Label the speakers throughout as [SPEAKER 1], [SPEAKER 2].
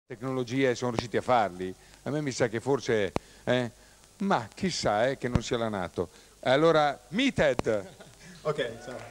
[SPEAKER 1] tecnologie sono riusciti a farli. A me mi sa che forse, ma chissà che non sia la NATO. Allora, Meathead.
[SPEAKER 2] Ok, ciao.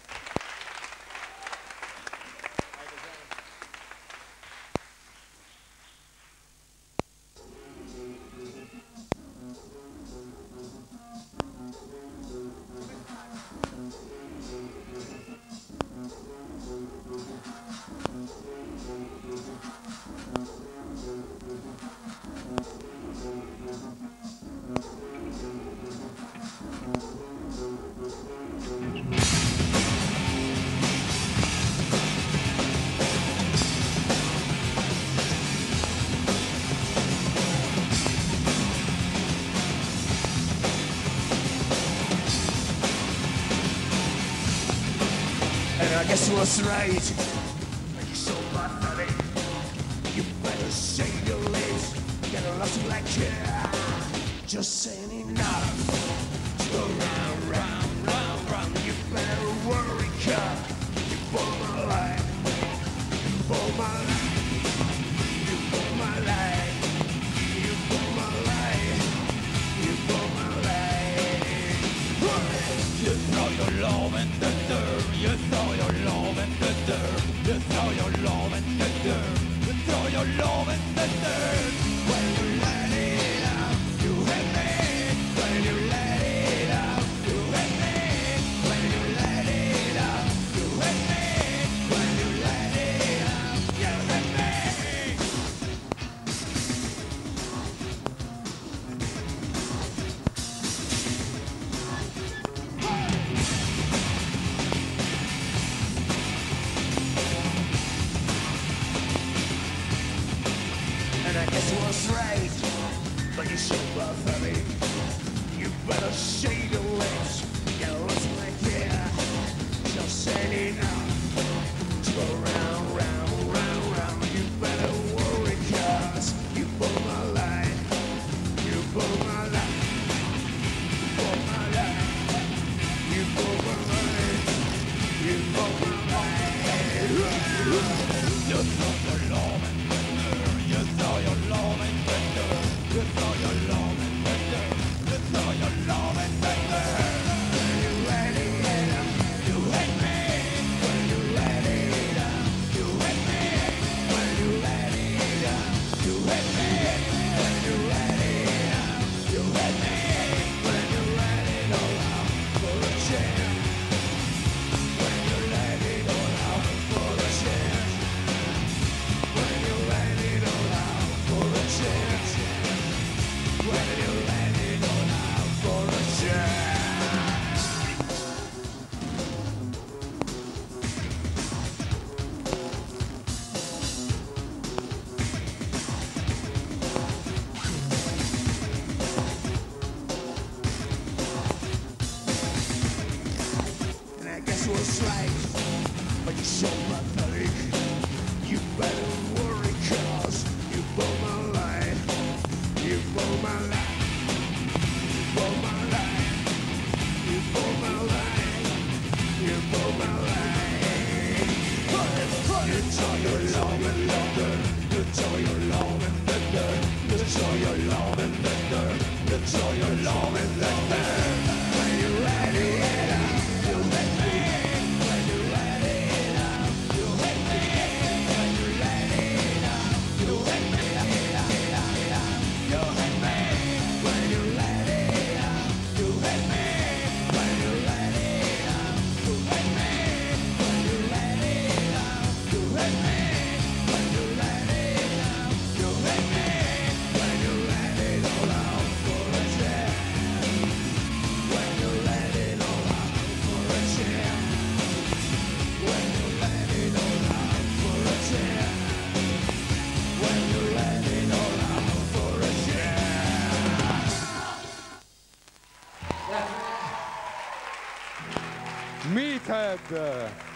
[SPEAKER 3] I guess you was right. You're so pathetic. You better shave your lips. Get a lot like care. Just ain't enough. Go round, round, round, round. You better worry, cut. You bought my life. You bought my life. You bought my life. You bought my life. You bought my life. You throw your love in the dirt. You throw your love in the dirt. You throw your love in the dirt. You throw your love in the dirt. When you let it out, you hit me. When you let it out, you hit me. When you let it out, you hit me. When you let it out, you hit me. And I guess it was right, but you so pathetic. You better shave your lips. Get lost like yeah. Just ain't enough. To go round, round, round, round. You better worry, cause you bought my life. You bought my life. You bought my life. You bought my life. You bought my life. You throw your love in the dirt. You throw your love in the dirt. You throw your love in the dirt. You throw your love in the dirt. When you let it out, you hit me. When you let it out, you hit me. When you let it out, you hit me. When you let it out, you hit me. When you let it all out for a chance. When you let it all out for a chance. When you let it all out for a chance. When you let it all out for a chance. And I guess it was right, but you're so pathetic. You better worry, cause you bought my life. You bought my life. You bought my life. You bought my life. You bought my life. You throw your love in the dirt. You throw your love in the dirt. You throw your love in the dirt. You throw your love in the dirt. When you let it out, you hit me. When you let it out, you hit me. When you let it out, you hit me. You hit me. When you let it out, you hit me. When you let it out, you hit me. When you let it out, you hit me. When you let it out, you hit me. When you let it all out for a chance. When you let it all out for a chance. When you let it all out for a chance. When you let it all out for a chance.
[SPEAKER 1] Meathead.